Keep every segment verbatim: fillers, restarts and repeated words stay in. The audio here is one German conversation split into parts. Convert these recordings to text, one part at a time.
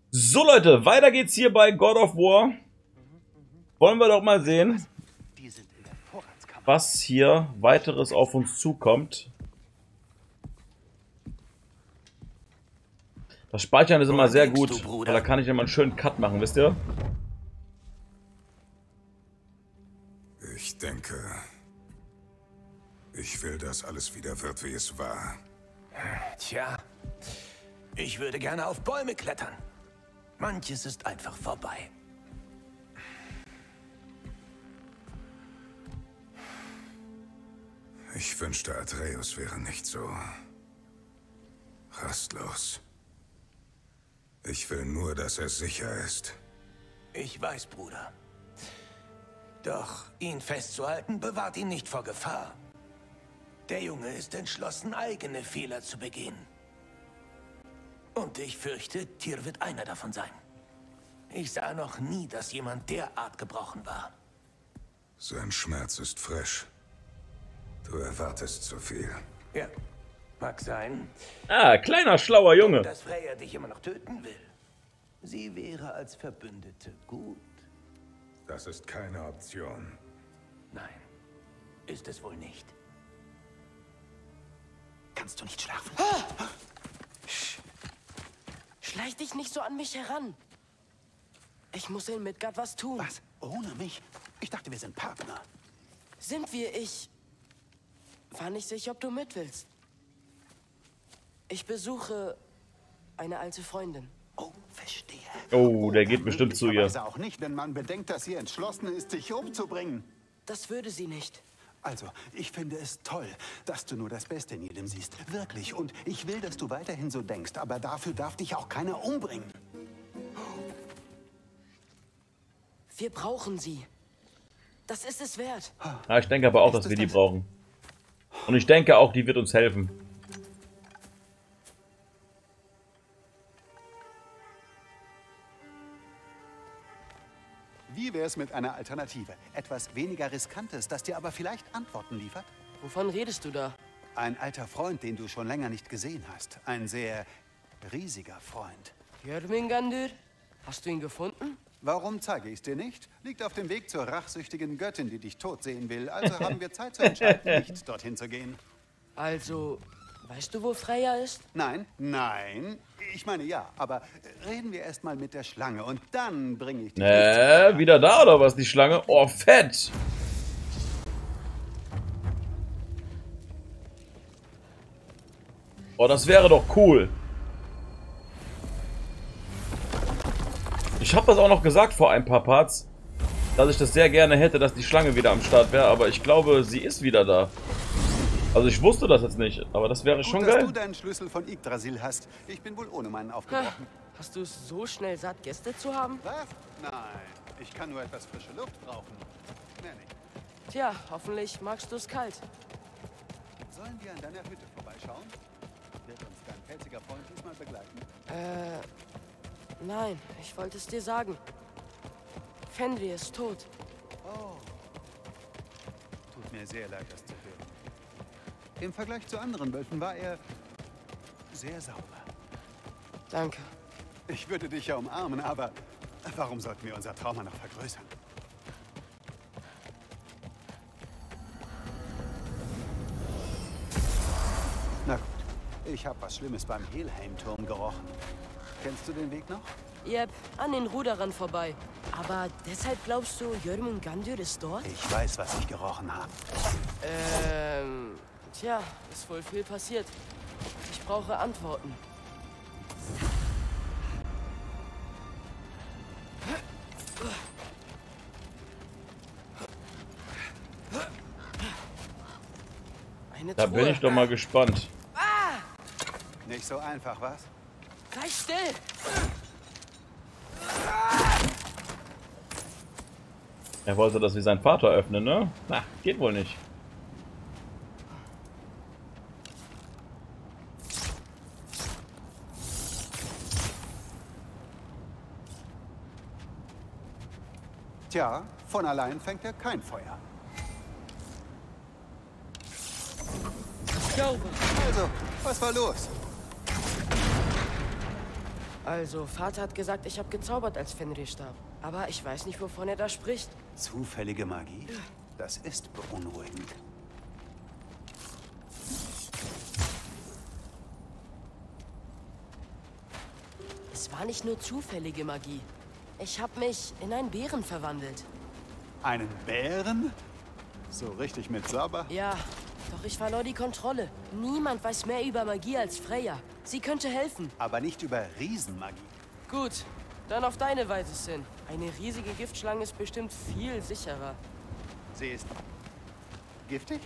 So Leute, weiter geht's hier bei God of War. Wollen wir doch mal sehen, was hier weiteres auf uns zukommt. Das Speichern ist immer sehr gut, weil da kann ich immer einen schönen Cut machen, wisst ihr? Ich denke, ich will, dass alles wieder wird, wie es war. Tja, ich würde gerne auf Bäume klettern. Manches ist einfach vorbei. Ich wünschte, Atreus wäre nicht so rastlos. Ich will nur, dass er sicher ist. Ich weiß, Bruder. Doch ihn festzuhalten bewahrt ihn nicht vor Gefahr. Der Junge ist entschlossen, eigene Fehler zu begehen. Und ich fürchte, Tyr wird einer davon sein. Ich sah noch nie, dass jemand derart gebrochen war. Sein Schmerz ist frisch. Du erwartest zu viel. Ja, mag sein. Ah, kleiner, schlauer Junge. Dass Freya dich immer noch töten will. Sie wäre als Verbündete gut. Das ist keine Option. Nein, ist es wohl nicht. Kannst du nicht schlafen? Ah! Schleich dich nicht so an mich heran. Ich muss in Midgard was tun. Was? Ohne mich? Ich dachte, wir sind Partner. Sind wir? Ich war nicht sicher, ob du mit willst. Ich besuche eine alte Freundin. Oh, verstehe. Oh, der geht bestimmt zu ihr. Möglicherweise auch nicht, wenn man bedenkt, dass sie entschlossen ist, dich umzubringen. Das würde sie nicht. Also, ich finde es toll, dass du nur das Beste in jedem siehst. Wirklich. Und ich will, dass du weiterhin so denkst. Aber dafür darf dich auch keiner umbringen. Wir brauchen sie. Das ist es wert. Ja, ich denke aber auch, dass wir die brauchen. Und ich denke auch, die wird uns helfen. Wie wäre es mit einer Alternative? Etwas weniger Riskantes, das dir aber vielleicht Antworten liefert? Wovon redest du da? Ein alter Freund, den du schon länger nicht gesehen hast. Ein sehr riesiger Freund. Jörmungandr? Hast du ihn gefunden? Warum zeige ich es dir nicht? Liegt auf dem Weg zur rachsüchtigen Göttin, die dich tot sehen will. Also haben wir Zeit zu entscheiden, nicht dorthin zu gehen. Also, weißt du, wo Freya ist? Nein, nein. Ich meine ja, aber reden wir erst mal mit der Schlange und dann bringe ich dich. Äh, wieder da oder was, die Schlange? Oh, fett! Oh, das wäre doch cool. Ich habe das auch noch gesagt vor ein paar Parts, dass ich das sehr gerne hätte, dass die Schlange wieder am Start wäre, aber ich glaube, sie ist wieder da. Also ich wusste das jetzt nicht, aber das wäre schon Gut, geil. dass du deinen Schlüssel von Yggdrasil hast. Ich bin wohl ohne meinen aufgebrochen. Hast du es so schnell satt, Gäste zu haben? Was? Nein, ich kann nur etwas frische Luft brauchen. Mehr nicht. Tja, hoffentlich magst du es kalt. Sollen wir an deiner Hütte vorbeischauen? Wird uns dein pelziger Freund diesmal begleiten? Äh, nein, ich wollte es dir sagen. Fenrir ist tot. Oh. Tut mir sehr leid, das zu hören. Im Vergleich zu anderen Wölfen war er sehr sauber. Danke. Ich würde dich ja umarmen, aber warum sollten wir unser Trauma noch vergrößern? Na gut, ich habe was Schlimmes beim Helheim-Turm gerochen. Kennst du den Weg noch? Yep, an den Ruderern vorbei. Aber deshalb glaubst du, Jörmungandr ist dort? Ich weiß, was ich gerochen habe. Ähm, tja, ist wohl viel passiert. Ich brauche Antworten. Eine Da Truhe. bin ich doch mal gespannt. Nicht so einfach, was? Sei still! Er wollte das wie sein Vater öffnen, ne? Na, geht wohl nicht. Tja, von allein fängt er kein Feuer. Glaube. Also, was war los? Also, Vater hat gesagt, ich habe gezaubert, als Fenrir starb. Aber ich weiß nicht, wovon er da spricht. Zufällige Magie? Das ist beunruhigend. Es war nicht nur zufällige Magie. Ich habe mich in einen Bären verwandelt. Einen Bären? So richtig mit Zauber? Ja, doch ich verlor die Kontrolle. Niemand weiß mehr über Magie als Freya. Sie könnte helfen. Aber nicht über Riesenmagie. Gut, dann auf deine Weise, Sin. Eine riesige Giftschlange ist bestimmt viel sicherer. Sie ist giftig?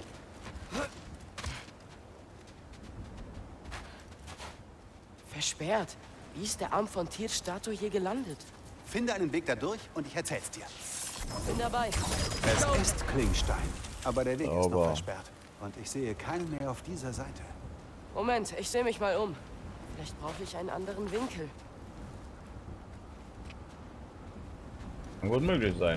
Versperrt. Wie ist der Arm von Tyrs Statue hier gelandet? Finde einen Weg da durch und ich erzähl's dir. Bin dabei. Es ist Klingstein, aber der Weg ist noch Sauber. versperrt. Und ich sehe keinen mehr auf dieser Seite. Moment, ich sehe mich mal um. Vielleicht brauche ich einen anderen Winkel. Kann gut möglich sein.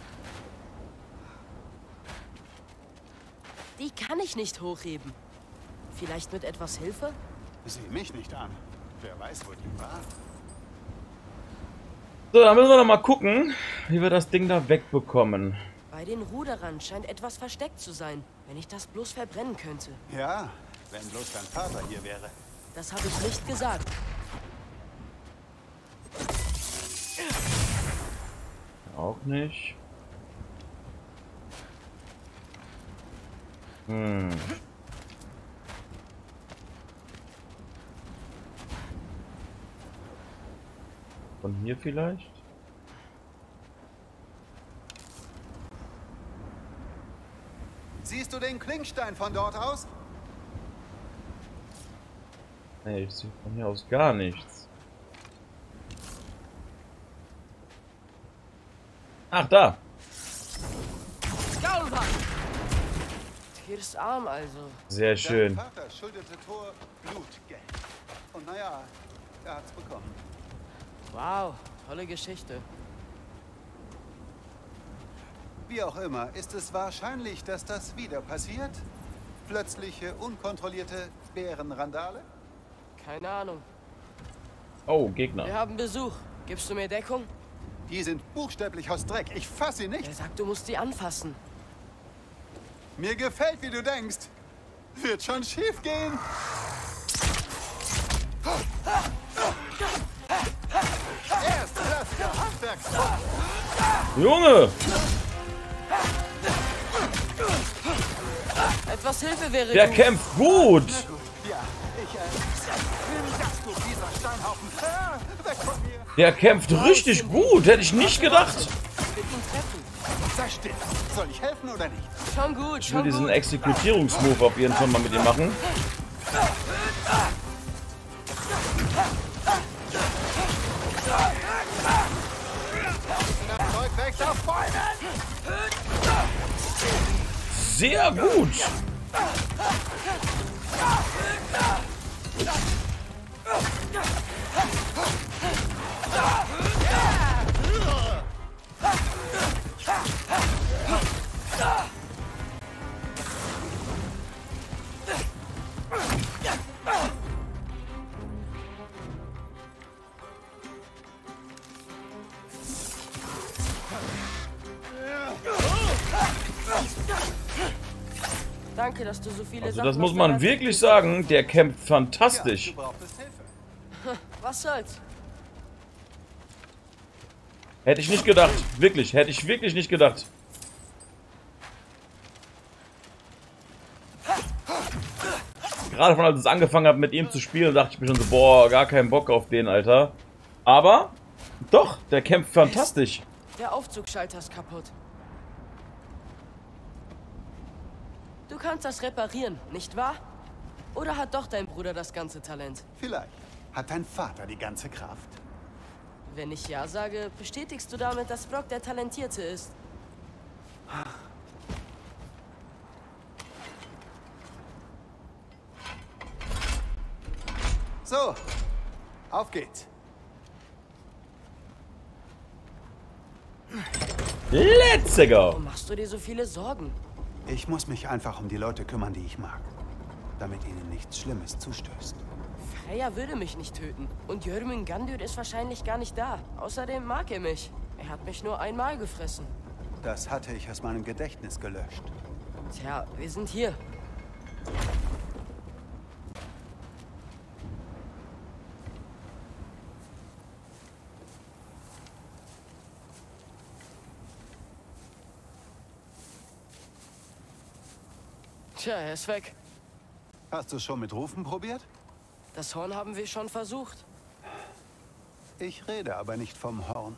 Die kann ich nicht hochheben. Vielleicht mit etwas Hilfe? Sieh mich nicht an. Wer weiß, wo die war. So, dann müssen wir noch mal gucken, wie wir das Ding da wegbekommen. Bei den Ruderern scheint etwas versteckt zu sein, wenn ich das bloß verbrennen könnte. Ja, wenn bloß dein Vater hier wäre. Das habe ich nicht gesagt. Auch nicht. Hm. Von hier vielleicht? Siehst du den Klingstein von dort aus? Nee, ich sehe von hier aus gar nichts. Ach, da! Gaulwand! Tyrs Arm also. Sehr schön. Dein Vater schuldete Thor Blutgeld. Und naja, er hat's bekommen. Wow, tolle Geschichte. Wie auch immer, ist es wahrscheinlich, dass das wieder passiert? Plötzliche, unkontrollierte Bärenrandale? Keine Ahnung. Oh, Wir Gegner. haben Besuch. Gibst du mir Deckung? Die sind buchstäblich aus Dreck. Ich fass sie nicht. Er sagt, du musst sie anfassen. Mir gefällt, wie du denkst. Wird schon schief gehen. Erstklassiger Handwerksdruck. Junge! Etwas Hilfe wäre Der gut. kämpft gut! Ja, ich, äh, nimm das, du dieser Steinhaufen. Ah, weg von mir. Der kämpft richtig gut! Hätte ich nicht gedacht! Ich will ihn treffen. Sei still. Soll ich helfen oder nicht? Schon gut, Ich will schon diesen gut. Exekutierungsmove auf jeden Fall mal mit ihm machen. Das Zeug wächst auf Bäumen. Sehr gut! Danke, dass du so viele Also Sachen das muss aus man deiner wirklich Zeit- sagen, der kämpft Ja, fantastisch. du brauchtest Hilfe. Was soll's? Hätte ich nicht gedacht. Wirklich, hätte ich wirklich nicht gedacht. Gerade von als ich angefangen habe mit ihm zu spielen, dachte ich mir schon so, boah, gar keinen Bock auf den, Alter. Aber, doch, der kämpft fantastisch. Der Aufzugschalter ist kaputt. Du kannst das reparieren, nicht wahr? Oder hat doch dein Bruder das ganze Talent? Vielleicht hat dein Vater die ganze Kraft. Wenn ich ja sage, bestätigst du damit, dass Brock der Talentierte ist. So, auf geht's. Let's go. Warum machst du dir so viele Sorgen? Ich muss mich einfach um die Leute kümmern, die ich mag. Damit ihnen nichts Schlimmes zustößt. Freya würde mich nicht töten. Und Jörmungandr ist wahrscheinlich gar nicht da. Außerdem mag er mich. Er hat mich nur einmal gefressen. Das hatte ich aus meinem Gedächtnis gelöscht. Tja, wir sind hier. Tja, er ist weg. Hast du schon mit Rufen probiert? Das Horn haben wir schon versucht. Ich rede aber nicht vom Horn.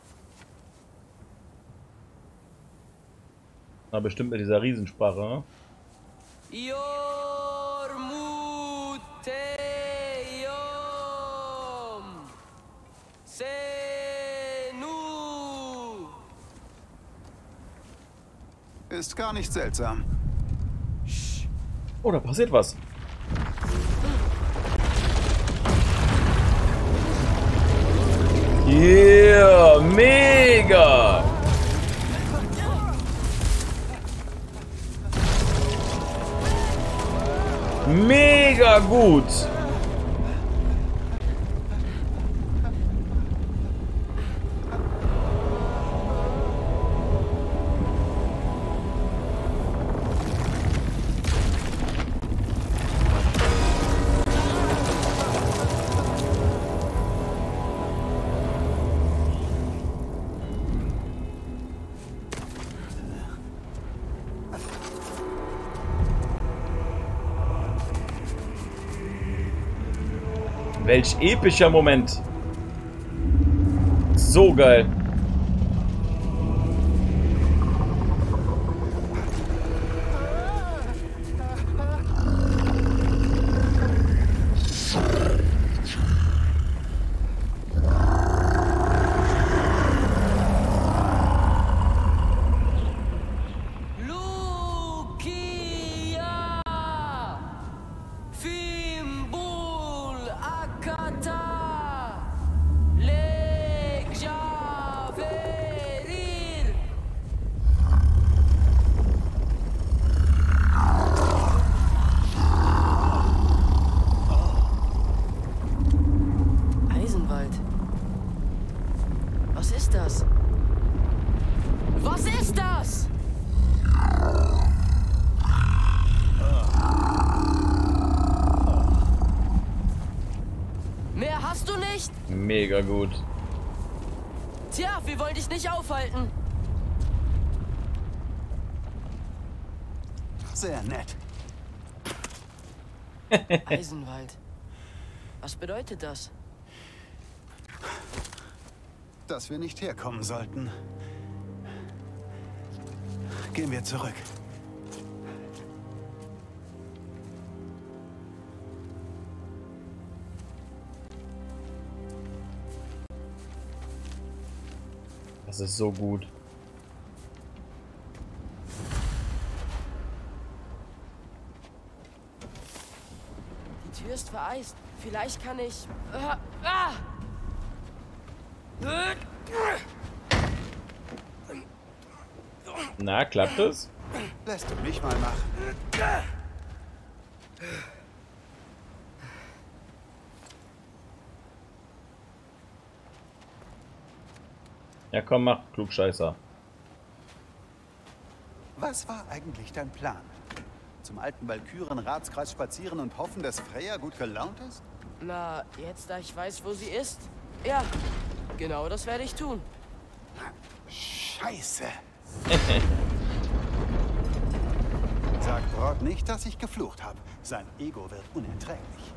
Na, bestimmt mit dieser Riesensprache, ne? Jormuteum Senu. Ist gar nicht seltsam. Oh, da passiert was. Yeah, mega! Mega gut! Welch epischer Moment. So geil. Was ist das? Was ist das? Mehr hast du nicht? Mega gut. Tja, wir wollen dich nicht aufhalten. Sehr nett. Eisenwald. Was bedeutet das? Dass wir nicht herkommen sollten. Gehen wir zurück. Das ist so gut. Die Tür ist vereist. Vielleicht kann ich... Ah, ah! Na, klappt es? Lässt du mich mal machen. Ja, komm, mach, Klugscheißer. Was war eigentlich dein Plan? Zum alten Walküren-Ratskreis spazieren und hoffen, dass Freya gut gelaunt ist? Na, jetzt da ich weiß, wo sie ist? Ja, genau das werde ich tun. Scheiße. Sag Brok nicht, dass ich geflucht habe. Sein Ego wird unerträglich.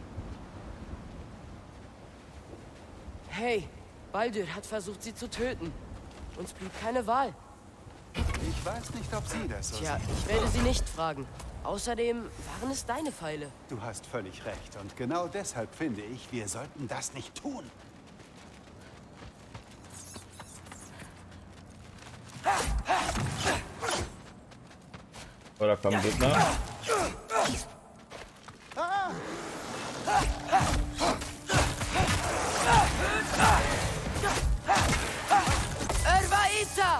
Hey, Baldur hat versucht, sie zu töten. Uns blieb keine Wahl. Ich weiß nicht, ob sie das so Tja, sieht. ich werde sie nicht fragen. Außerdem waren es deine Pfeile. Du hast völlig recht. Und genau deshalb finde ich, wir sollten das nicht tun. Oder komm, Gegner. Örvaita!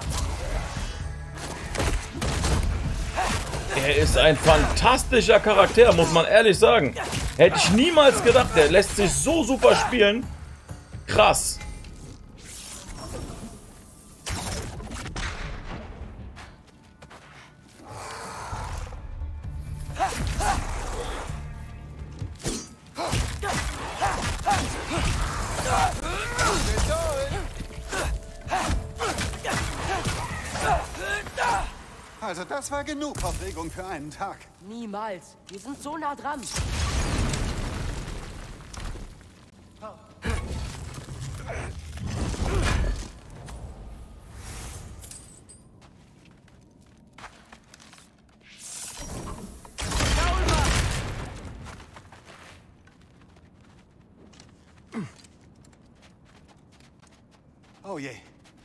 Er ist ein fantastischer Charakter, muss man ehrlich sagen. Hätte ich niemals gedacht. Der lässt sich so super spielen. Krass. Also das war genug Aufregung für einen Tag. Niemals. Wir sind so nah dran. Oh je.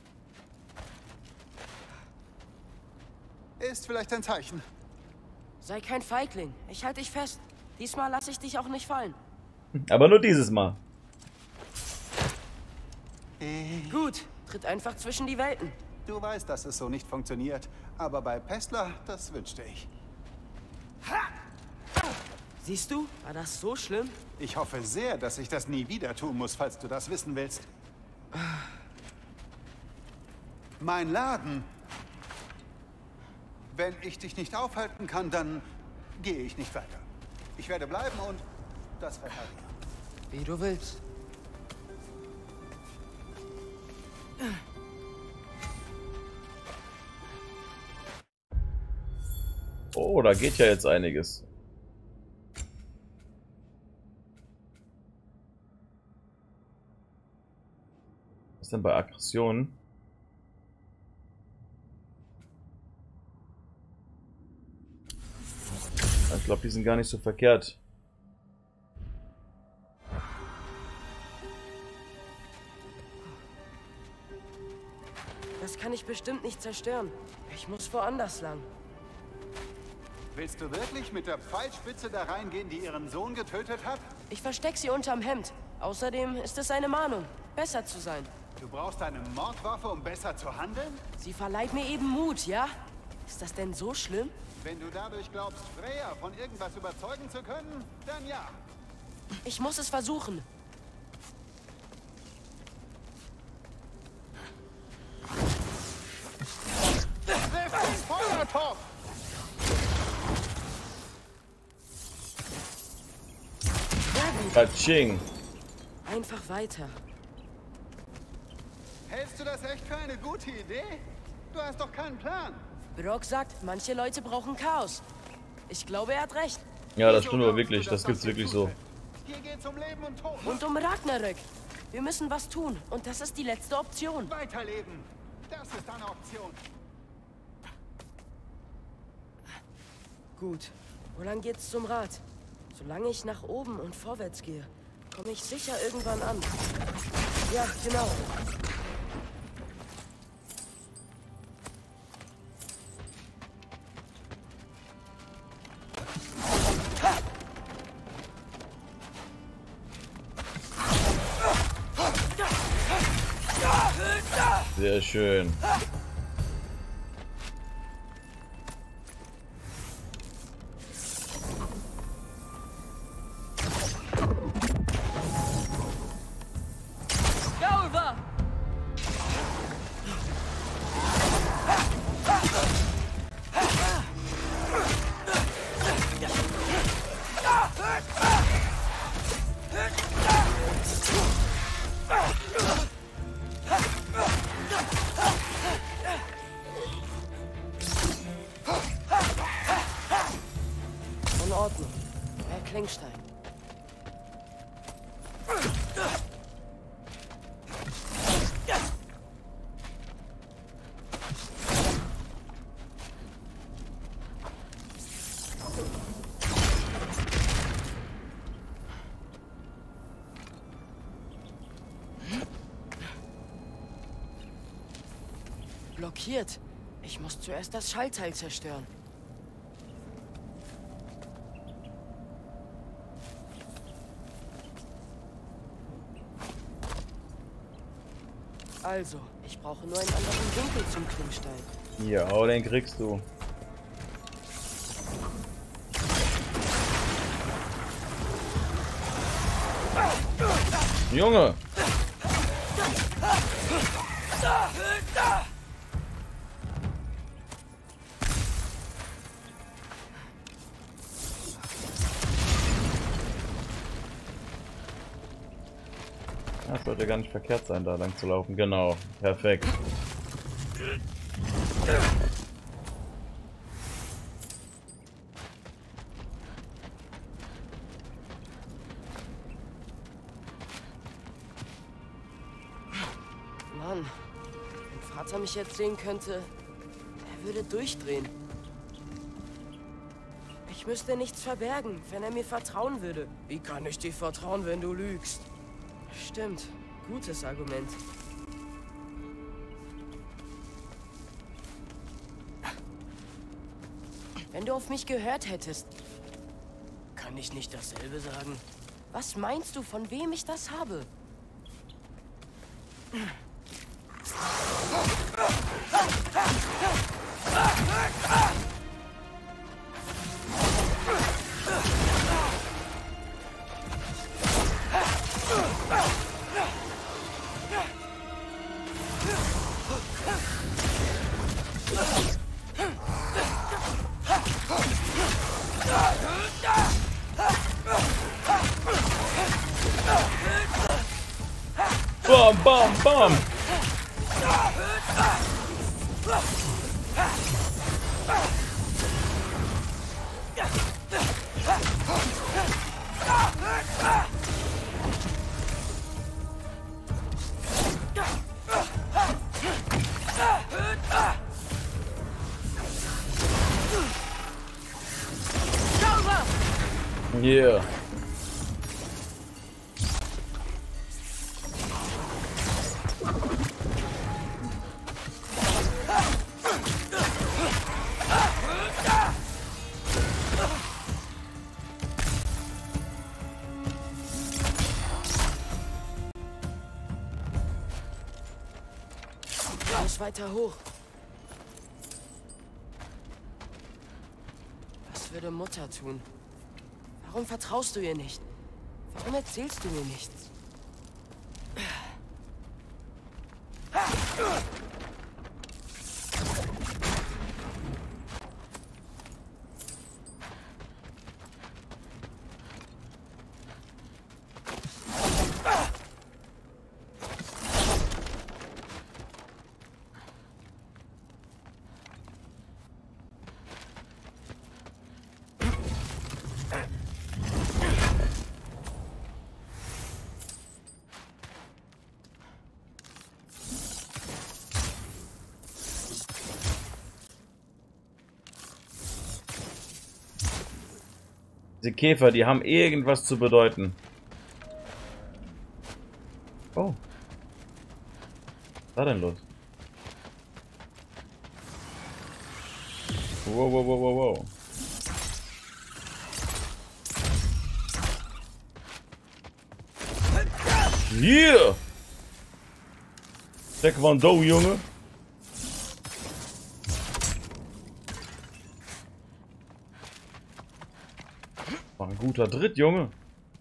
Ist vielleicht ein Zeichen. Sei kein Feigling. Ich halte dich fest. Diesmal lasse ich dich auch nicht fallen. Aber nur dieses Mal. Gut. Tritt einfach zwischen die Welten. Du weißt, dass es so nicht funktioniert. Aber bei Pestler, das wünschte ich. Siehst du? War das so schlimm? Ich hoffe sehr, dass ich das nie wieder tun muss, falls du das wissen willst. Mein Laden. Wenn ich dich nicht aufhalten kann, dann gehe ich nicht weiter. Ich werde bleiben und das verteidigen. Wie du willst. Oh, da geht ja jetzt einiges. Was ist denn bei Aggressionen? Ich glaube, die sind gar nicht so verkehrt. Das kann ich bestimmt nicht zerstören. Ich muss woanders lang. Willst du wirklich mit der Pfeilspitze da reingehen, die ihren Sohn getötet hat? Ich verstecke sie unterm Hemd. Außerdem ist es eine Mahnung, besser zu sein. Du brauchst eine Mordwaffe, um besser zu handeln? Sie verleiht mir eben Mut, ja? Ist das denn so schlimm? Wenn du dadurch glaubst, Freya von irgendwas überzeugen zu können, dann ja. Ich muss es versuchen. Feuertopf! Sehr gut. Katsching. Einfach weiter. Hältst du das echt für eine gute Idee? Du hast doch keinen Plan. Brock sagt, manche Leute brauchen Chaos. Ich glaube, er hat recht. Ja, das stimmt aber wirklich. Das gibt's wirklich so. Hier geht's um Leben und Tod. Und um Ragnarök. Wir müssen was tun. Und das ist die letzte Option. Weiterleben. Das ist eine Option. Gut. Wo lang geht's zum Rad? Solange ich nach oben und vorwärts gehe, komme ich sicher irgendwann an. Ja, genau. Sehr schön. Galva! In Ordnung. Herr Klingstein. Blockiert. Ich muss zuerst das Schaltteil zerstören. Also, ich brauche nur einen anderen Winkel zum Klingstein. Ja, den kriegst du. Junge! Das sollte gar nicht verkehrt sein, da lang zu laufen. Genau, perfekt. Mann, wenn Vater mich jetzt sehen könnte, er würde durchdrehen. Ich müsste nichts verbergen, wenn er mir vertrauen würde. Wie kann ich dir vertrauen, wenn du lügst? Stimmt, gutes Argument. Wenn du auf mich gehört hättest, kann ich nicht dasselbe sagen. Was meinst du, von wem ich das habe? Bam, bam, bam! Yeah. Muss weiter hoch. Was würde Mutter tun? Warum vertraust du ihr nicht? Warum erzählst du mir nichts? Diese Käfer, die haben irgendwas zu bedeuten. Oh. Was war denn los? Wow, wow, wow, wow, wow. Hier! Taekwondo, Junge. War ein guter Dritt, Junge.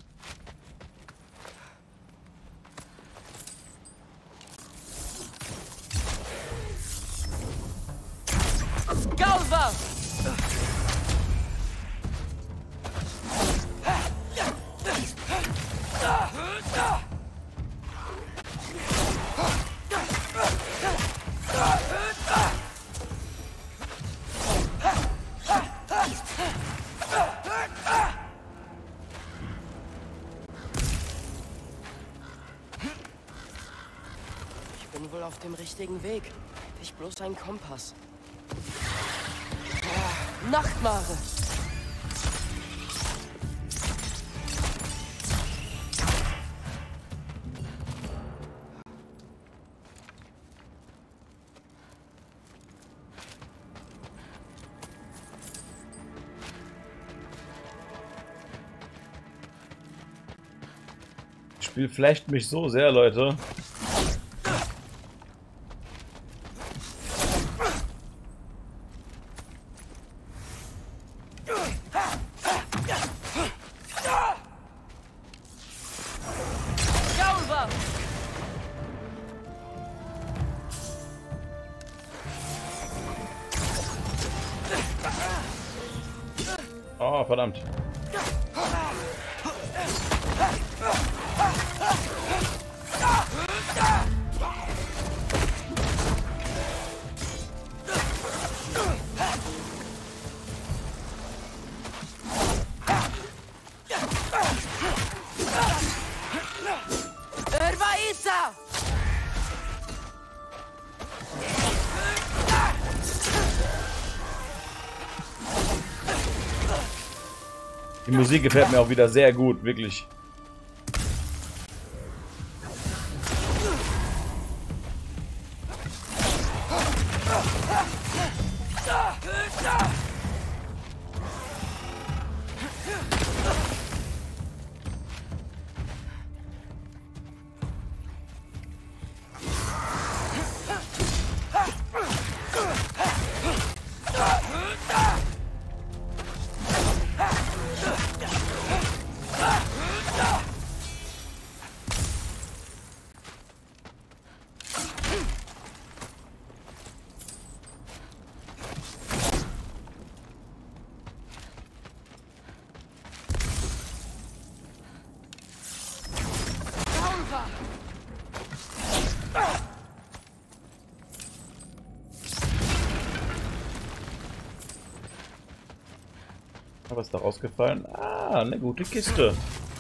Galva! Ich bin wohl auf dem richtigen Weg. Ich bloß ein Kompass. Ah, Nachtmare! Das Spiel flasht mich so sehr, Leute. Oh, verdammt. Irvaisa! Die Musik gefällt mir auch wieder sehr gut, wirklich. Was ist da rausgefallen? Ah, eine gute Kiste.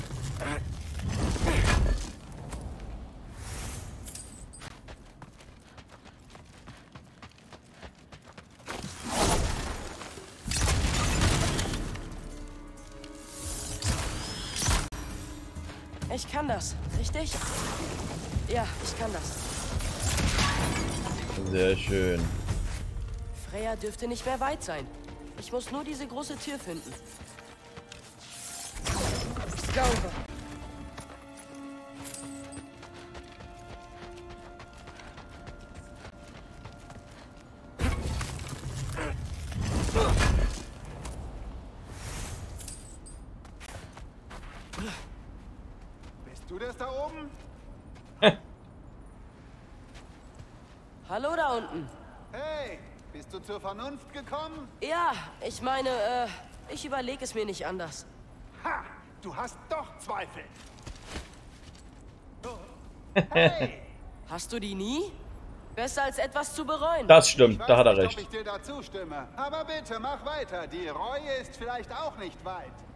Ich kann das, richtig? Ja, ich kann das. Sehr schön. Freya dürfte nicht mehr weit sein. Ich muss nur diese große Tür finden. Sauber. Bist du das da oben? Hallo da unten. Hey, bist du zur Vernunft gekommen? Ja, ich meine, äh, ich überlege es mir nicht anders. Ha! Du hast doch Zweifel. Hey! Hast du die nie? Besser als etwas zu bereuen. Das stimmt, Ich da weiß hat er nicht, recht. ob ich dir dazu stimme. Aber bitte, mach weiter. Die Reue ist vielleicht auch nicht weit.